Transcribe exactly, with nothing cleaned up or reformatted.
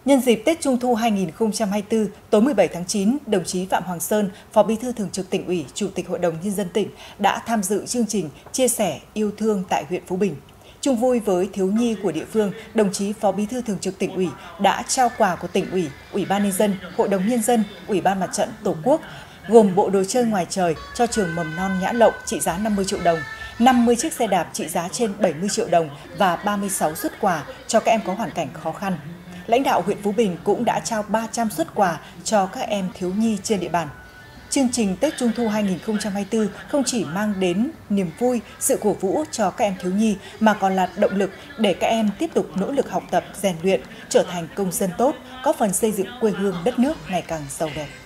Nhân dịp Tết Trung thu hai nghìn không trăm hai mươi tư, tối mười bảy tháng chín, đồng chí Phạm Hoàng Sơn, Phó Bí thư Thường trực Tỉnh ủy, Chủ tịch Hội đồng Nhân dân tỉnh đã tham dự chương trình chia sẻ yêu thương tại huyện Phú Bình. Chung vui với thiếu nhi của địa phương, đồng chí Phó Bí thư Thường trực Tỉnh ủy đã trao quà của Tỉnh ủy, Ủy ban Nhân dân, Hội đồng Nhân dân, Ủy ban Mặt trận Tổ quốc, gồm bộ đồ chơi ngoài trời cho trường mầm non Nhã Lộng trị giá năm mươi triệu đồng, năm mươi chiếc xe đạp trị giá trên bảy mươi triệu đồng và ba mươi sáu suất quà cho các em có hoàn cảnh khó khăn. Lãnh đạo huyện Phú Bình cũng đã trao ba trăm suất quà cho các em thiếu nhi trên địa bàn. Chương trình Tết Trung thu hai nghìn không trăm hai mươi tư không chỉ mang đến niềm vui, sự cổ vũ cho các em thiếu nhi mà còn là động lực để các em tiếp tục nỗ lực học tập, rèn luyện, trở thành công dân tốt, góp phần xây dựng quê hương đất nước ngày càng giàu đẹp.